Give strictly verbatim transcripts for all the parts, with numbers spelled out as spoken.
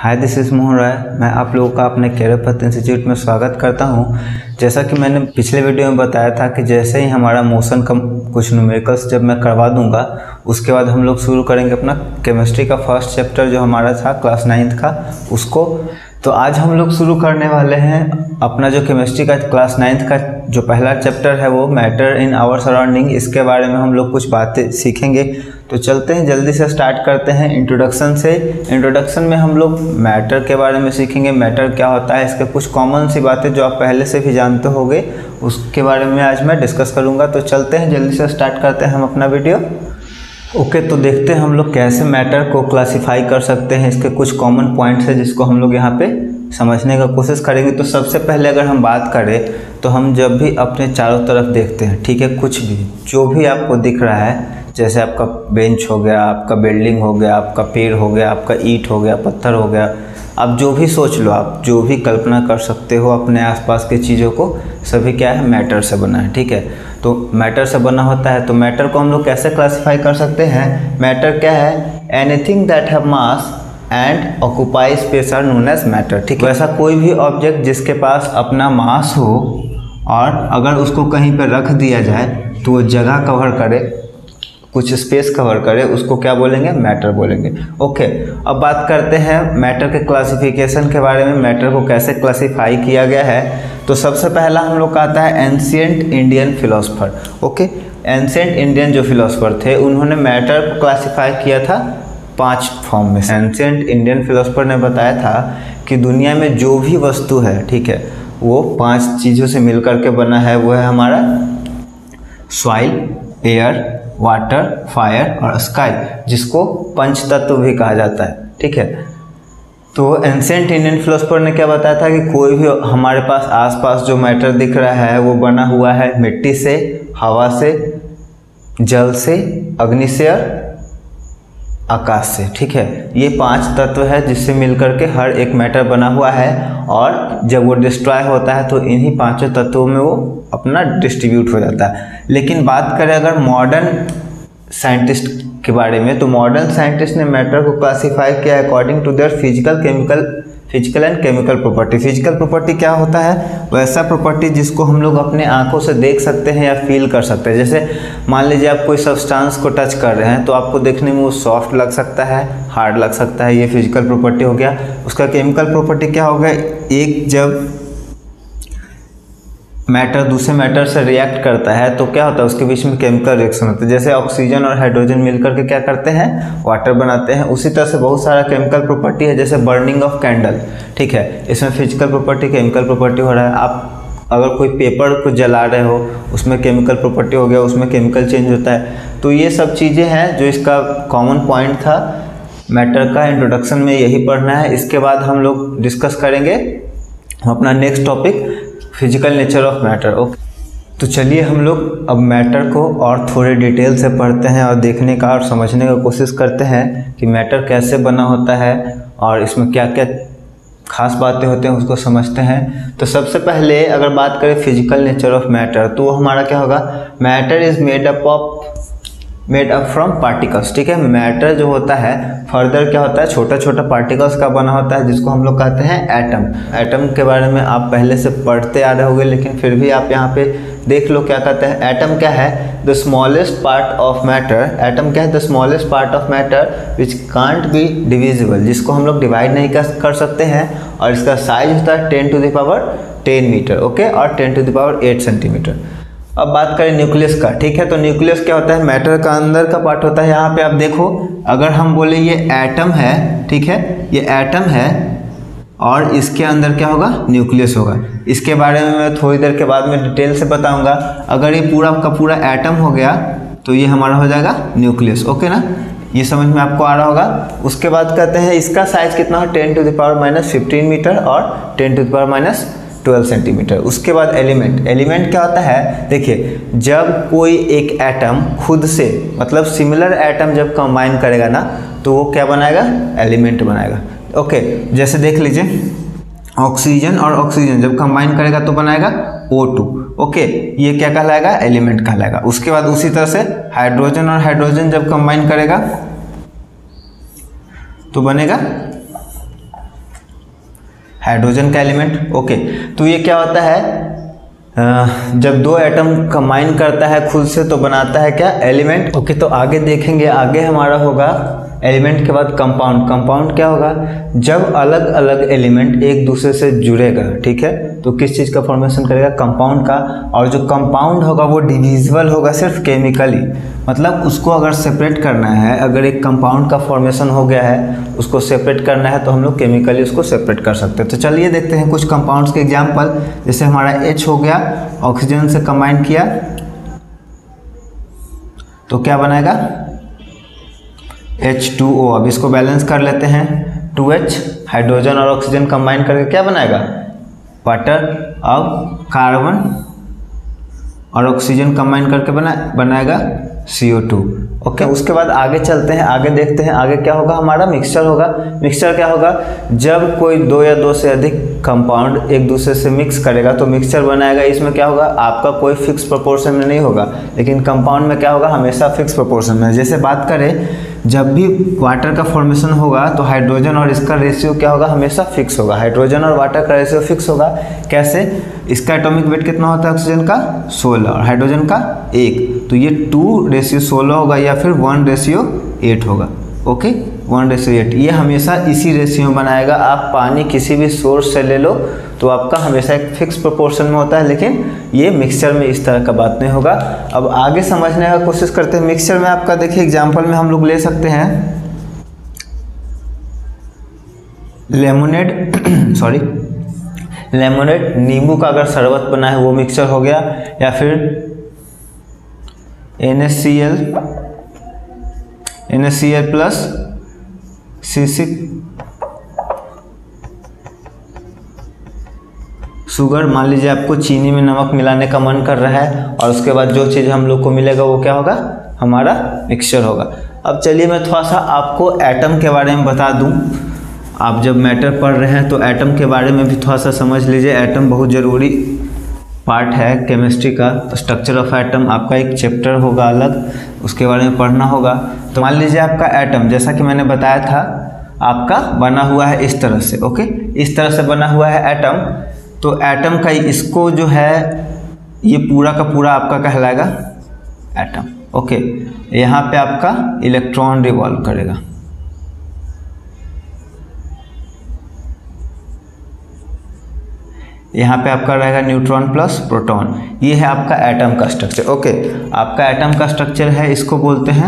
Hi, this is Mohan Rai. मैं आप लोगों का अपने कैरियर पथ इंस्टीट्यूट में स्वागत करता हूं। जैसा कि मैंने पिछले वीडियो में बताया था कि जैसे ही हमारा मोशन का कुछ न्यूमेरिकल्स जब मैं करवा दूंगा, उसके बाद हम लोग शुरू करेंगे अपना केमिस्ट्री का फर्स्ट चैप्टर जो हमारा था क्लास नाइन्थ का, उसको। तो आज हम लोग शुरू करने वाले हैं अपना जो केमिस्ट्री का क्लास नाइन्थ का जो पहला चैप्टर है वो मैटर इन आवर सराउंडिंग। इसके बारे में हम लोग कुछ बातें सीखेंगे। तो चलते हैं, जल्दी से स्टार्ट करते हैं इंट्रोडक्शन से। इंट्रोडक्शन में हम लोग मैटर के बारे में सीखेंगे, मैटर क्या होता है, इसके कुछ कॉमन सी बातें जो आप पहले से भी जानते होंगे उसके बारे में आज मैं डिस्कस करूँगा। तो चलते हैं, जल्दी से स्टार्ट करते हैं हम अपना वीडियो। ओके okay, तो देखते हैं हम लोग कैसे मैटर को क्लासिफाई कर सकते हैं। इसके कुछ कॉमन पॉइंट्स है जिसको हम लोग यहाँ पे समझने का कोशिश करेंगे। तो सबसे पहले अगर हम बात करें तो हम जब भी अपने चारों तरफ देखते हैं, ठीक है, कुछ भी जो भी आपको दिख रहा है, जैसे आपका बेंच हो गया, आपका बिल्डिंग हो गया, आपका पेड़ हो गया, आपका ईंट हो गया, पत्थर हो गया, आप जो भी सोच लो, आप जो भी कल्पना कर सकते हो अपने आसपास की चीज़ों को, सभी क्या है, मैटर से बना है। ठीक है, तो मैटर से बना होता है। तो मैटर को हम लोग कैसे क्लासिफाई कर सकते हैं? मैटर क्या है? Anything that have mass and occupy space are known as matter. ठीक है, वैसा कोई भी ऑब्जेक्ट जिसके पास अपना मास हो और अगर उसको कहीं पर रख दिया जाए तो वो जगह कवर करे, कुछ स्पेस कवर करे, उसको क्या बोलेंगे? मैटर बोलेंगे। ओके, अब बात करते हैं मैटर के क्लासिफिकेशन के बारे में। मैटर को कैसे क्लासिफाई किया गया है? तो सबसे पहला हम लोग का आता है ancient Indian philosopher. Okay, ancient Indian जो फिलोसफर थे उन्होंने मैटर को क्लासिफाई किया था पांच फॉर्म में। एंशिएंट इंडियन फिलोसफर ने बताया था कि दुनिया में जो भी वस्तु है, ठीक है, वो पांच चीज़ों से मिलकर के बना है। वो है हमारा सॉइल, एयर, वाटर, फायर और स्काई, जिसको पंच तत्व भी कहा जाता है। ठीक है, तो एंशिएंट इंडियन फिलोसफर ने क्या बताया था कि कोई भी हमारे पास आसपास जो मैटर दिख रहा है वो बना हुआ है मिट्टी से, हवा से, जल से, अग्नि से और आकाश से। ठीक है, ये पांच तत्व है जिससे मिलकर के हर एक मैटर बना हुआ है, और जब वो डिस्ट्रॉय होता है तो इन्हीं पांचों तत्वों में वो अपना डिस्ट्रीब्यूट हो जाता है। लेकिन बात करें अगर मॉडर्न साइंटिस्ट के बारे में, तो मॉडर्न साइंटिस्ट ने मैटर को क्लासिफाई किया according to their physical chemical physical and chemical property. Physical property क्या होता है? वैसा प्रॉपर्टी जिसको हम लोग अपने आंखों से देख सकते हैं या फील कर सकते हैं। जैसे मान लीजिए आप कोई सब्सटेंस को टच कर रहे हैं तो आपको देखने में वो सॉफ्ट लग सकता है, हार्ड लग सकता है, ये फिजिकल प्रॉपर्टी हो गया। उसका केमिकल प्रॉपर्टी क्या हो गया? एक जब मैटर दूसरे मैटर से रिएक्ट करता है तो क्या होता है? उसके बीच में केमिकल रिएक्शन होता है। जैसे ऑक्सीजन और हाइड्रोजन मिलकर के क्या करते हैं? वाटर बनाते हैं। उसी तरह से बहुत सारा केमिकल प्रॉपर्टी है, जैसे बर्निंग ऑफ कैंडल। ठीक है, इसमें फिजिकल प्रॉपर्टी, केमिकल प्रॉपर्टी हो रहा है। आप अगर कोई पेपर को जला रहे हो, उसमें केमिकल प्रॉपर्टी हो गया, उसमें केमिकल चेंज होता है। तो ये सब चीज़ें हैं जो इसका कॉमन पॉइंट था मैटर का। इंट्रोडक्शन में यही पढ़ना है। इसके बाद हम लोग डिस्कस करेंगे अपना next topic, physical nature of matter. Okay, तो चलिए हम लोग अब मैटर को और थोड़े डिटेल से पढ़ते हैं और देखने का और समझने का कोशिश करते हैं कि मैटर कैसे बना होता है और इसमें क्या क्या खास बातें होते हैं, उसको समझते हैं। तो सबसे पहले अगर बात करें फिजिकल नेचर ऑफ मैटर, तो हमारा क्या होगा? Matter is made up of made up from particles. ठीक है, मैटर जो होता है फर्दर क्या होता है? छोटा छोटा पार्टिकल्स का बना होता है, जिसको हम लोग कहते हैं एटम। एटम के बारे में आप पहले से पढ़ते आ रहे होंगे, लेकिन फिर भी आप यहाँ पे देख लो क्या कहते हैं। एटम क्या है? The smallest part of matter. Atom क्या है? The smallest part of matter which can't be divisible, जिसको हम लोग डिवाइड नहीं कर सकते हैं, और इसका साइज होता है ten to the power ten metre. Okay, और ten to the power eight centimetre. अब बात करें न्यूक्लियस का। ठीक है, तो न्यूक्लियस क्या होता है? मैटर का अंदर का पार्ट होता है। यहाँ पे आप देखो, अगर हम बोले ये एटम है, ठीक है, ये एटम है और इसके अंदर क्या होगा? न्यूक्लियस होगा। इसके बारे में मैं थोड़ी देर के बाद में डिटेल से बताऊंगा। अगर ये पूरा का पूरा एटम हो गया तो ये हमारा हो जाएगा न्यूक्लियस। ओके ना, ये समझ में आपको आ रहा होगा। उसके बाद कहते हैं इसका साइज कितना है? Ten to the power minus fifteen metre और ten to the power minus twelve centimetre. उसके बाद एलिमेंट। एलिमेंट क्या होता है? देखिए, जब कोई एक एटम खुद से, मतलब सिमिलर एटम जब कंबाइन करेगा ना, तो वो क्या बनाएगा? एलिमेंट बनाएगा। ओके, जैसे देख लीजिए, ऑक्सीजन और ऑक्सीजन जब कंबाइन करेगा तो बनाएगा ओ टू। ओके, ये क्या कहलाएगा? एलिमेंट कहलाएगा। उसके बाद उसी तरह से हाइड्रोजन और हाइड्रोजन जब कंबाइन करेगा तो बनेगा हाइड्रोजन का एलिमेंट। ओके, तो ये क्या होता है, जब दो एटम कंबाइन करता है खुद से तो बनाता है क्या, एलिमेंट। ओके, तो आगे देखेंगे, आगे हमारा होगा एलिमेंट के बाद कंपाउंड। कंपाउंड क्या होगा, जब अलग अलग एलिमेंट एक दूसरे से जुड़ेगा, ठीक है, तो किस चीज़ का फॉर्मेशन करेगा, कंपाउंड का। और जो कंपाउंड होगा वो डिविजिबल होगा सिर्फ केमिकली, मतलब उसको अगर सेपरेट करना है, अगर एक कंपाउंड का फॉर्मेशन हो गया है उसको सेपरेट करना है तो हम लोग केमिकली उसको सेपरेट कर सकते हैं। तो चलिए देखते हैं कुछ कंपाउंड्स के एग्जाम्पल। जैसे हमारा H हो गया, ऑक्सीजन से कंबाइन किया तो क्या बनाएगा, एच टू ओ। अब इसको बैलेंस कर लेते हैं, टू एच, हाइड्रोजन और ऑक्सीजन कंबाइन करके क्या बनाएगा, वाटर। अब कार्बन और ऑक्सीजन कंबाइन करके बना बनाएगा सी ओ टू। ओके, उसके बाद आगे चलते हैं, आगे देखते हैं आगे क्या होगा, हमारा मिक्सचर होगा। मिक्सचर क्या होगा, जब कोई दो या दो से अधिक कंपाउंड एक दूसरे से मिक्स करेगा तो मिक्सचर बनाएगा। इसमें क्या होगा, आपका कोई फिक्स प्रोपोर्शन में नहीं होगा, लेकिन कंपाउंड में क्या होगा, हमेशा फिक्स प्रोपोर्शन में। जैसे बात करें, जब भी वाटर का फॉर्मेशन होगा तो हाइड्रोजन और इसका रेशियो क्या होगा, हमेशा फिक्स होगा। हाइड्रोजन और वाटर का रेशियो फिक्स होगा। कैसे, इसका एटॉमिक वेट कितना होता है ऑक्सीजन का, सोलह, और हाइड्रोजन का एक, तो ये टू रेशियो सोलह होगा या फिर वन रेशियो एट होगा। ओके, वन रेशियो एट, ये हमेशा इसी रेशियो में बनाएगा। आप पानी किसी भी सोर्स से ले लो तो आपका हमेशा एक फिक्स प्रोपोर्शन में होता है, लेकिन ये मिक्सचर में इस तरह का बात नहीं होगा। अब आगे समझने का कोशिश करते हैं। मिक्सचर में आपका देखिए एग्जांपल में हम लोग ले सकते हैं लेमोनेड सॉरी लेमोनेड, नींबू का अगर शरबत बना है वो मिक्सचर हो गया, या फिर N S C L N S C L plus C six sugar. मान लीजिए आपको चीनी में नमक मिलाने का मन कर रहा है और उसके बाद जो चीज़ हम लोग को मिलेगा वो क्या होगा, हमारा मिक्सचर होगा। अब चलिए मैं थोड़ा सा आपको एटम के बारे में बता दूं। आप जब मैटर पढ़ रहे हैं तो एटम के बारे में भी थोड़ा सा समझ लीजिए। एटम बहुत ज़रूरी पार्ट है केमिस्ट्री का। तो स्ट्रक्चर ऑफ एटम आपका एक चैप्टर होगा अलग, उसके बारे में पढ़ना होगा। तो मान लीजिए आपका एटम, जैसा कि मैंने बताया था, आपका बना हुआ है इस तरह से। ओके, इस तरह से बना हुआ है एटम। तो एटम का इसको जो है ये पूरा का पूरा आपका कहलाएगा एटम। ओके, यहाँ पे आपका इलेक्ट्रॉन रिवॉल्व करेगा। यहाँ पे आपका रहेगा न्यूट्रॉन प्लस प्रोटॉन। ये है आपका एटम का स्ट्रक्चर। ओके, आपका एटम का स्ट्रक्चर है, इसको बोलते हैं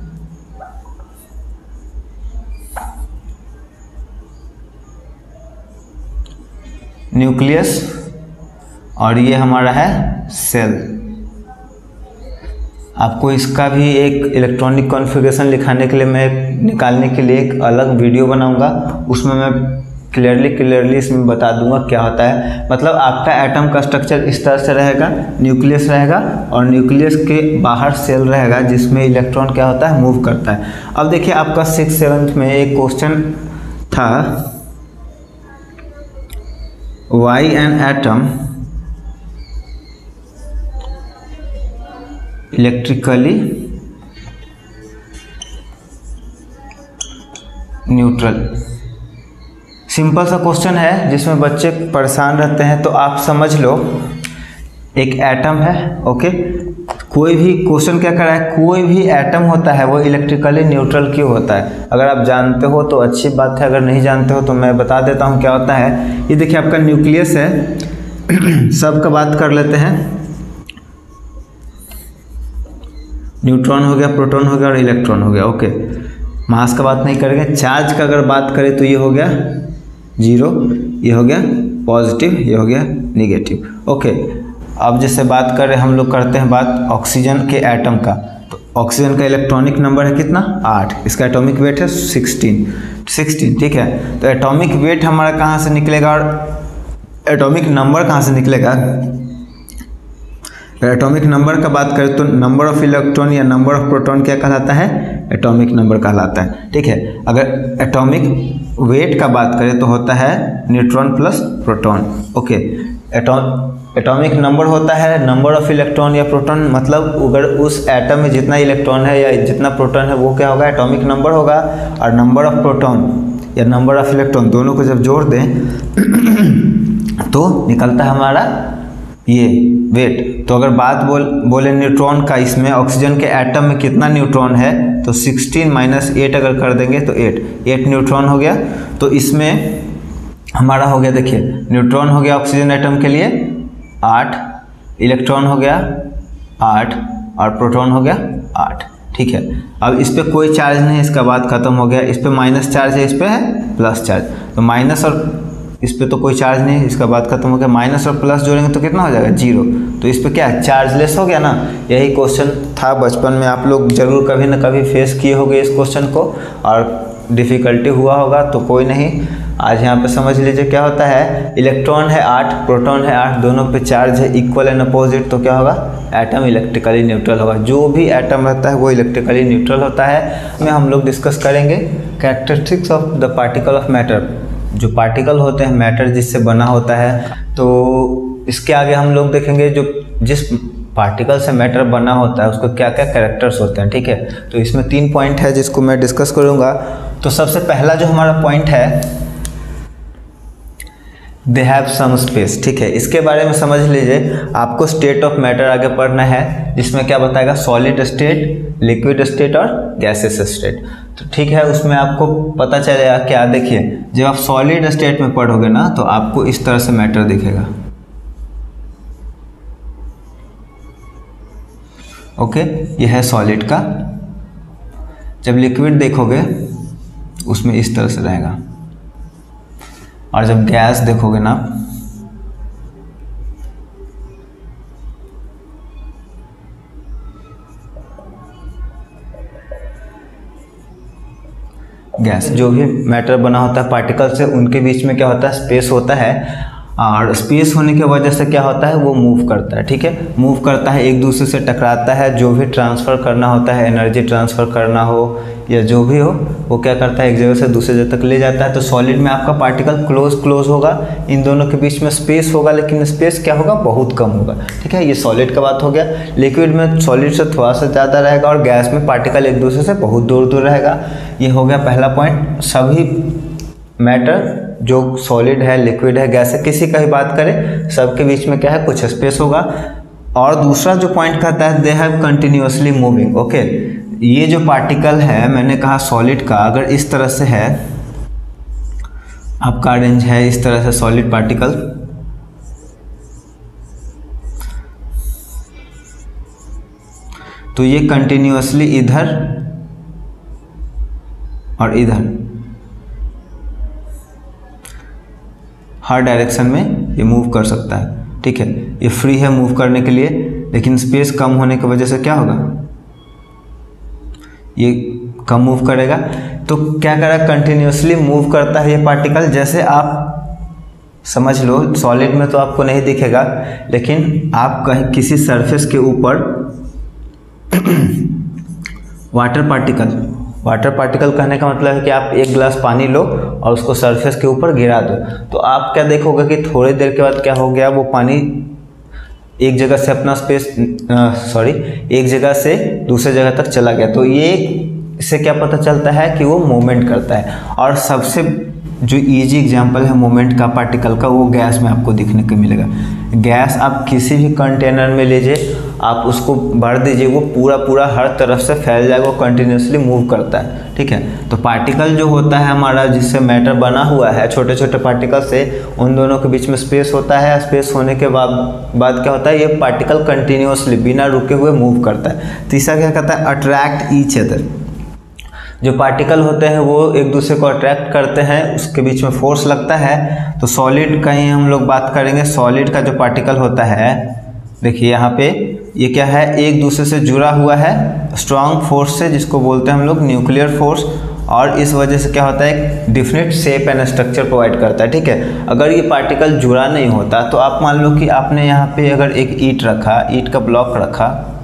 न्यूक्लियस, और ये हमारा है सेल। आपको इसका भी एक इलेक्ट्रॉनिक कॉन्फ़िगरेशन लिखाने के लिए, मैं निकालने के लिए एक अलग वीडियो बनाऊंगा, उसमें मैं क्लियरली क्लियरली इसमें बता दूंगा क्या होता है। मतलब आपका एटम का स्ट्रक्चर इस तरह से रहेगा, न्यूक्लियस रहेगा और न्यूक्लियस के बाहर सेल रहेगा जिसमें इलेक्ट्रॉन क्या होता है, मूव करता है। अब देखिए आपका सिक्स सेवन्थ में एक क्वेश्चन था, why an atom electrically neutral. Simple सा क्वेश्चन है जिसमें बच्चे परेशान रहते हैं। तो आप समझ लो, एक एटम है। ओके, कोई भी क्वेश्चन क्या कर रहा है, कोई भी एटम होता है वो इलेक्ट्रिकली न्यूट्रल क्यों होता है। अगर आप जानते हो तो अच्छी बात है, अगर नहीं जानते हो तो मैं बता देता हूँ क्या होता है। ये देखिए आपका न्यूक्लियस है, सब का बात कर लेते हैं। न्यूट्रॉन हो गया, प्रोटॉन हो गया और इलेक्ट्रॉन हो गया। ओके, मास का बात नहीं करेंगे। चार्ज का अगर बात करें तो ये हो गया जीरो, ये हो गया पॉजिटिव, ये हो गया निगेटिव। ओके, अब जैसे बात करें, हम लोग करते हैं बात ऑक्सीजन के एटम का। तो ऑक्सीजन का इलेक्ट्रॉनिक नंबर है कितना, आठ। इसका एटॉमिक वेट है सिक्सटीन सिक्सटीन ठीक है। तो एटॉमिक वेट हमारा कहाँ से निकलेगा और एटॉमिक नंबर कहाँ से निकलेगा। एटॉमिक नंबर का बात करें तो नंबर ऑफ इलेक्ट्रॉन या नंबर ऑफ प्रोटॉन क्या कहलाता है, एटॉमिक नंबर कहलाता है। ठीक है, अगर एटॉमिक वेट का बात करें तो होता है neutron plus proton. Okay, atomic number होता है नंबर ऑफ इलेक्ट्रॉन या प्रोटॉन, मतलब अगर उस एटम में जितना इलेक्ट्रॉन है या जितना प्रोटॉन है वो क्या होगा, एटॉमिक नंबर होगा। और नंबर ऑफ प्रोटॉन या नंबर ऑफ इलेक्ट्रॉन, दोनों को जब जोड़ दें तो निकलता है हमारा ये वेट। तो अगर बात बोल बोले न्यूट्रॉन का, इसमें ऑक्सीजन के एटम में कितना न्यूट्रॉन है, तो सिक्सटीन माइनस एट अगर कर देंगे तो एट एट न्यूट्रॉन हो गया। तो इसमें हमारा हो गया, देखिए न्यूट्रॉन हो गया ऑक्सीजन एटम के लिए आठ, इलेक्ट्रॉन हो गया आठ और प्रोटॉन हो गया आठ। ठीक है, अब इस पर कोई चार्ज नहीं, इसका बात खत्म हो गया। इस पर माइनस चार्ज है, इस पर है प्लस चार्ज, तो माइनस और इस पे तो कोई चार्ज नहीं, इसका बात खत्म हो गया। माइनस और प्लस जोड़ेंगे तो कितना हो जाएगा, जीरो। तो इस पे क्या है, चार्जलेस हो गया ना। यही क्वेश्चन था बचपन में, आप लोग जरूर कभी ना कभी फेस किए होंगे इस क्वेश्चन को और डिफ़िकल्टी हुआ होगा, तो कोई नहीं, आज यहाँ पे समझ लीजिए क्या होता है। इलेक्ट्रॉन है आठ, प्रोटॉन है आठ, दोनों पे चार्ज है इक्वल एंड अपोजिट, तो क्या होगा, एटम इलेक्ट्रिकली न्यूट्रल होगा। जो भी एटम रहता है वो इलेक्ट्रिकली न्यूट्रल होता है। में हम लोग डिस्कस करेंगे characteristics of the particle of matter, जो पार्टिकल होते हैं मैटर जिससे बना होता है। तो इसके आगे हम लोग देखेंगे जो जिस पार्टिकल से मैटर बना होता है उसको क्या क्या कैरेक्टर्स होते हैं। ठीक है, तो इसमें तीन पॉइंट है जिसको मैं डिस्कस करूंगा। तो सबसे पहला जो हमारा पॉइंट है, दे हैव सम स्पेस। ठीक है, इसके बारे में समझ लीजिए। आपको स्टेट ऑफ मैटर आगे पढ़ना है, जिसमें क्या बताएगा, सॉलिड स्टेट, लिक्विड स्टेट और गैसेस स्टेट। तो ठीक है, उसमें आपको पता चलेगा क्या, देखिए जब आप सॉलिड स्टेट में पढ़ोगे ना तो आपको इस तरह से मैटर दिखेगा। ओके, यह है सॉलिड का। जब लिक्विड देखोगे उसमें इस तरह से रहेगा, और जब गैस देखोगे ना गैस, जो भी मैटर बना होता है पार्टिकल से, उनके बीच में क्या होता है, स्पेस होता है। और स्पेस होने की वजह से क्या होता है, वो मूव करता है। ठीक है, मूव करता है, एक दूसरे से टकराता है। जो भी ट्रांसफ़र करना होता है, एनर्जी ट्रांसफ़र करना हो या जो भी हो, वो क्या करता है, एक जगह से दूसरे जगह तक ले जाता है। तो सॉलिड में आपका पार्टिकल क्लोज क्लोज होगा, इन दोनों के बीच में स्पेस होगा, लेकिन स्पेस क्या होगा, बहुत कम होगा। ठीक है, ये सॉलिड का बात हो गया। लिक्विड में सॉलिड से थोड़ा सा ज़्यादा रहेगा, और गैस में पार्टिकल एक दूसरे से बहुत दूर दूर रहेगा। ये हो गया पहला पॉइंट। सभी मैटर जो सॉलिड है, लिक्विड है, गैस है, किसी का भी बात करें, सबके बीच में क्या है, कुछ स्पेस होगा। और दूसरा जो पॉइंट कहता है, they have continuously moving. Okay, ये जो पार्टिकल है, मैंने कहा सॉलिड का, अगर इस तरह से है, आपका ऑरेंज है इस तरह से सॉलिड पार्टिकल, तो ये कंटिन्यूअसली इधर और इधर हर डायरेक्शन में ये मूव कर सकता है। ठीक है, ये फ्री है मूव करने के लिए, लेकिन स्पेस कम होने की वजह से क्या होगा, ये कम मूव करेगा। तो क्या करेगा, कंटिन्यूअसली मूव करता है ये पार्टिकल। जैसे आप समझ लो, सॉलिड में तो आपको नहीं दिखेगा, लेकिन आप कहीं किसी सरफेस के ऊपर वाटर पार्टिकल वाटर पार्टिकल कहने का मतलब है कि आप एक गिलास पानी लो और उसको सरफेस के ऊपर गिरा दो, तो आप क्या देखोगे कि थोड़ी देर के बाद क्या हो गया, वो पानी एक जगह से अपना स्पेस सॉरी एक जगह से दूसरे जगह तक चला गया। तो ये इससे क्या पता चलता है कि वो मूवमेंट करता है। और सबसे जो इजी एग्जांपल है मूवमेंट का पार्टिकल का, वो गैस में आपको दिखने को मिलेगा। गैस आप किसी भी कंटेनर में लीजिए, आप उसको भर दीजिए, वो पूरा पूरा हर तरफ से फैल जाएगा, वो कंटिन्यूसली मूव करता है। ठीक है, तो पार्टिकल जो होता है हमारा, जिससे मैटर बना हुआ है, छोटे छोटे पार्टिकल से, उन दोनों के बीच में स्पेस होता है। स्पेस होने के बाद बाद क्या होता है, ये पार्टिकल कंटिन्यूसली बिना रुके हुए मूव करता है। तीसरा क्या कहता है, अट्रैक्ट ईच अदर। जो पार्टिकल होते हैं वो एक दूसरे को अट्रैक्ट करते हैं, उसके बीच में फोर्स लगता है। तो सॉलिड का ही हम लोग बात करेंगे। सॉलिड का जो पार्टिकल होता है, देखिए यहाँ पे ये क्या है, एक दूसरे से जुड़ा हुआ है स्ट्रॉन्ग फोर्स से, जिसको बोलते हैं हम लोग न्यूक्लियर फोर्स। और इस वजह से क्या होता है, एक definite shape and structure provide करता है। ठीक है, अगर ये पार्टिकल जुड़ा नहीं होता, तो आप मान लो कि आपने यहाँ पे अगर एक ईंट रखा, ईंट का ब्लॉक रखा,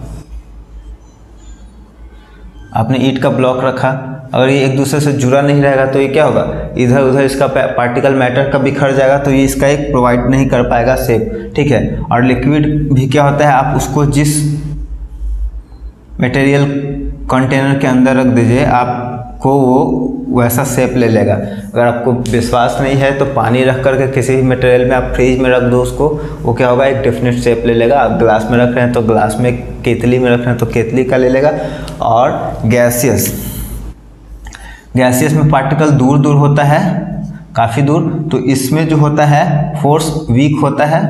आपने ईंट का ब्लॉक रखा, अगर ये एक दूसरे से जुड़ा नहीं रहेगा तो ये क्या होगा, इधर उधर इसका पार्टिकल मैटर का बिखर जाएगा, तो ये इसका एक प्रोवाइड नहीं कर पाएगा शेप। ठीक है, और लिक्विड भी क्या होता है, आप उसको जिस मटेरियल कंटेनर के अंदर रख दीजिए, आपको वो वैसा शेप ले लेगा। अगर आपको विश्वास नहीं है तो पानी रख करके किसी भी मटेरियल में आप फ्रीज में रख दो उसको, वो क्या होगा, एक डेफिनेट शेप ले लेगा। आप ग्लास में रख रहे हैं तो ग्लास में, केतली में रख रहे हैं तो केतली का ले लेगा। और गैसियस, गैसियस में पार्टिकल दूर दूर होता है, काफ़ी दूर, तो इसमें जो होता है फोर्स वीक होता है,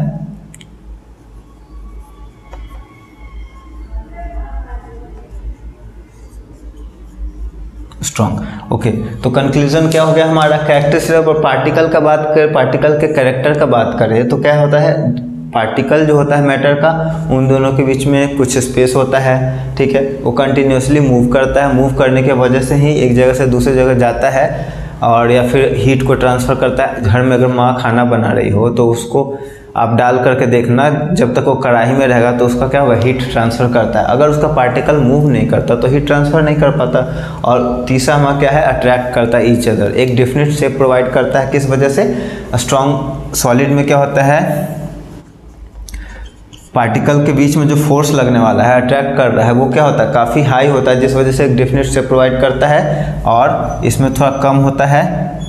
स्ट्रॉन्ग। ओके, तो कंक्लूजन क्या हो गया हमारा, कैरेक्टरिस्टिक और पार्टिकल का बात करें, पार्टिकल के कैरेक्टर का बात करें तो क्या होता है, पार्टिकल जो होता है मैटर का, उन दोनों के बीच में कुछ स्पेस होता है, ठीक है, वो कंटिन्यूसली मूव करता है, मूव करने की वजह से ही एक जगह से दूसरी जगह जाता है, और या फिर हीट को ट्रांसफ़र करता है। घर में अगर माँ खाना बना रही हो तो उसको आप डाल करके देखना, जब तक वो कढ़ाई में रहेगा तो उसका क्या होगा, हीट ट्रांसफ़र करता है। अगर उसका पार्टिकल मूव नहीं करता तो हीट ट्रांसफ़र नहीं कर पाता। और तीसरा हमारा क्या है, अट्रैक्ट करता है ईच अदर, एक डिफिनिट शेप प्रोवाइड करता है। किस वजह से, स्ट्रॉन्ग सॉलिड में क्या होता है, पार्टिकल के बीच में जो फोर्स लगने वाला है, अट्रैक्ट कर रहा है, वो क्या होता है, काफ़ी हाई होता है, जिस वजह से एक डिफिनिट शेप प्रोवाइड करता है। और इसमें थोड़ा कम होता है,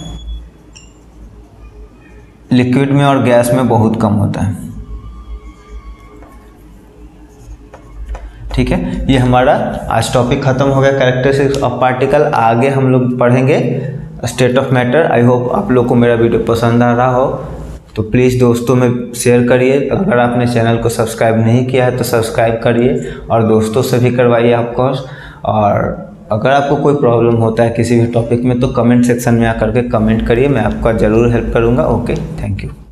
लिक्विड में और गैस में बहुत कम होता है। ठीक है, ये हमारा आज टॉपिक खत्म हो गया, कैरेक्टरिस्टिक्स ऑफ पार्टिकल। आगे हम लोग पढ़ेंगे state of matter. I hope आप लोग को मेरा वीडियो पसंद आ रहा हो, तो प्लीज़ दोस्तों में शेयर करिए। अगर आपने चैनल को सब्सक्राइब नहीं किया है तो सब्सक्राइब करिए और दोस्तों से भी करवाइए ऑफकोर्स। और अगर आपको कोई प्रॉब्लम होता है किसी भी टॉपिक में तो कमेंट सेक्शन में आकर के कमेंट करिए, मैं आपका ज़रूर हेल्प करूँगा। Okay, thank you.